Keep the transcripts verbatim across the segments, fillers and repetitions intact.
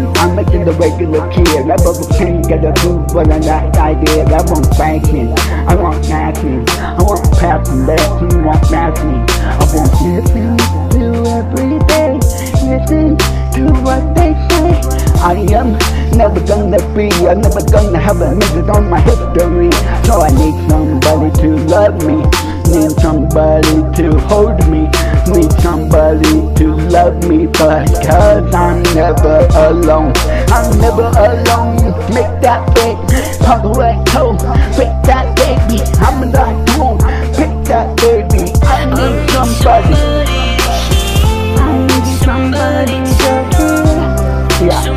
I'm making the regular kid. I never can't get a proof, but I'm not idea. I want fashion, I want passion, I want passion, that's me, want passion. I want listen to every day, listen to what they say. I am never gonna be, I'm never gonna have a minute on my history. So I need somebody to love me, need somebody to hold me, need somebody to love me, because I'm never alone. I'm never alone. Make that big, talk away, toe, pick that baby. I'm not home, pick that baby. I need somebody. I need somebody to hear. Yeah.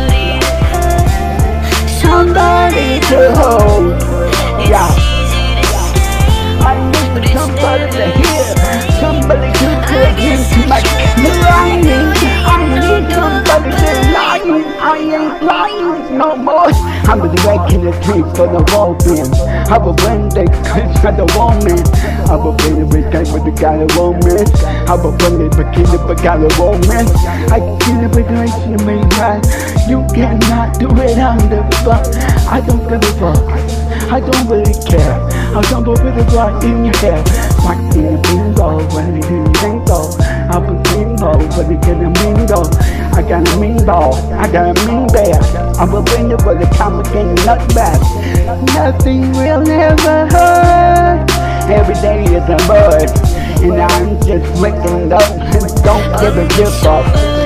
Somebody to hold. Yeah. I need somebody to hear, somebody to put into my lying. I need somebody to lying. I ain't lying no more. I'm the wreck in the tree for the woman. I will win the kiss for the woman. I will be the rich guy for the guy of romance. I will bring the bikini for the guy of romance. I can the regulation of me right. You cannot do it under the fuck. I don't give a fuck. I don't really care. I don't go with it right in your hair. Like in a bingo, when it didn't bingo. I'm a bingo, but it didn't bingo. I got a mean ball, I got a mean bear. I'm a winner for the comic and nut back. Nothing will never hurt. Every day is a bird, and I'm just waking up and don't give a give up.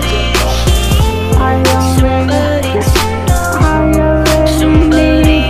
I am ready. I am ready.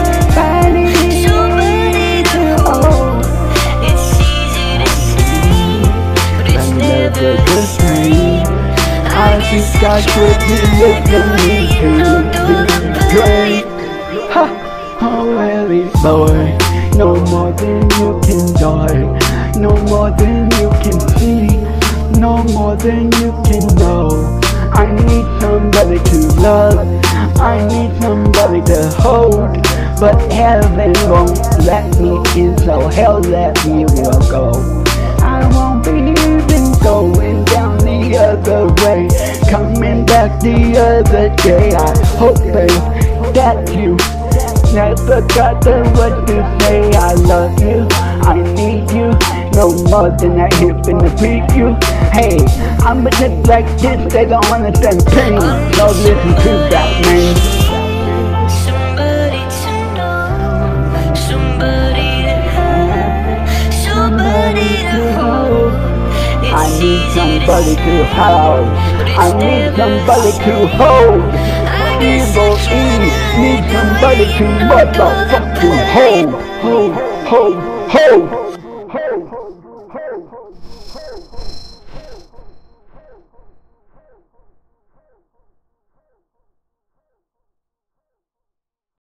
I think I should be listening to the great. Ha! Oh, really, boy. No more than you can die. No more than you can see. No more than you can know. I need somebody to love. I need somebody to hold. But heaven won't let me in, so hell let me will go. I won't be even going down the other way, coming back the other day. I hope that you never got the word to say. I love you, I need you, no more than I hear finna beat you. Hey, I'm a just like this, they don't understand pain. So listen to that, man. I need somebody to hold. I need somebody to hold. Evil E need somebody to motherfucking hold. Hold, hold, hold.